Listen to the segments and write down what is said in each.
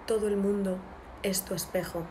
Todo el mundo es tu espejo.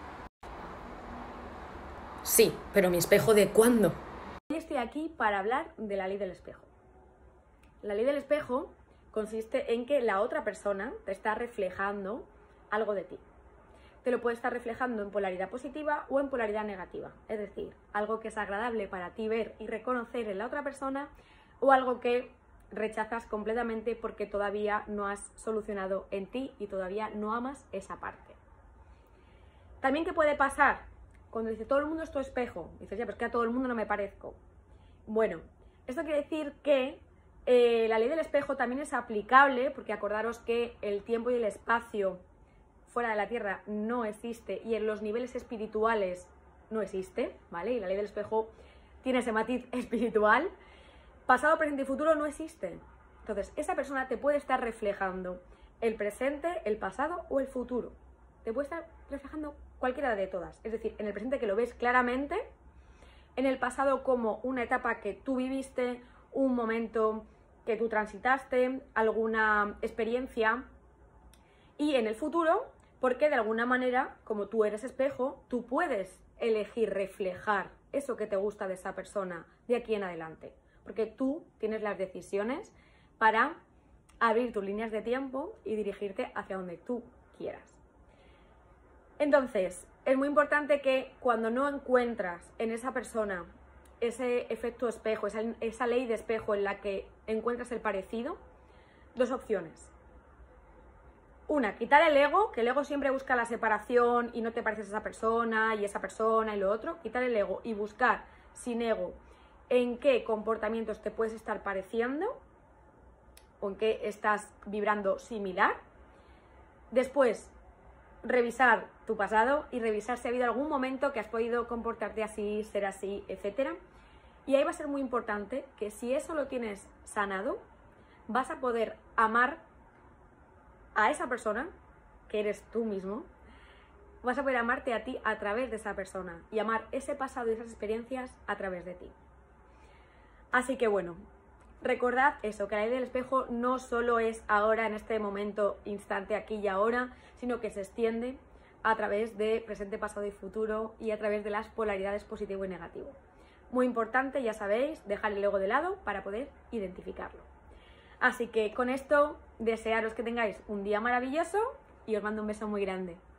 Sí, pero ¿mi espejo de cuándo? Hoy estoy aquí para hablar de la ley del espejo. La ley del espejo consiste en que la otra persona te está reflejando algo de ti. Te lo puede estar reflejando en polaridad positiva o en polaridad negativa. Es decir, algo que es agradable para ti ver y reconocer en la otra persona o algo que rechazas completamente porque todavía no has solucionado en ti y todavía no amas esa parte. También, ¿qué puede pasar? Cuando dice todo el mundo es tu espejo, dices, ya, pero es que a todo el mundo no me parezco. Bueno, esto quiere decir que la ley del espejo también es aplicable, porque acordaros que el tiempo y el espacio fuera de la Tierra no existe y en los niveles espirituales no existe, ¿vale? Y la ley del espejo tiene ese matiz espiritual. Pasado, presente y futuro no existen. Entonces, esa persona te puede estar reflejando el presente, el pasado o el futuro. Te puede estar reflejando cualquiera de todas. Es decir, en el presente que lo ves claramente, en el pasado como una etapa que tú viviste, un momento que tú transitaste, alguna experiencia, y en el futuro, porque de alguna manera, como tú eres espejo, tú puedes elegir reflejar eso que te gusta de esa persona de aquí en adelante, porque tú tienes las decisiones para abrir tus líneas de tiempo y dirigirte hacia donde tú quieras. Entonces, es muy importante que cuando no encuentras en esa persona ese efecto espejo, esa ley de espejo en la que encuentras el parecido, dos opciones. Una, quitar el ego, que el ego siempre busca la separación y no te pareces a esa persona y lo otro. Quitar el ego y buscar sin ego en qué comportamientos te puedes estar pareciendo o en qué estás vibrando similar. Después, revisar tu pasado y revisar si ha habido algún momento que has podido comportarte así, ser así, etc. Y ahí va a ser muy importante que si eso lo tienes sanado, vas a poder amar a esa persona, que eres tú mismo, vas a poder amarte a ti a través de esa persona y amar ese pasado y esas experiencias a través de ti. Así que bueno, recordad eso, que la ley del espejo no solo es ahora, en este momento, instante, aquí y ahora, sino que se extiende a través de presente, pasado y futuro y a través de las polaridades positivo y negativo. Muy importante, ya sabéis, dejar el ego de lado para poder identificarlo. Así que con esto, desearos que tengáis un día maravilloso y os mando un beso muy grande.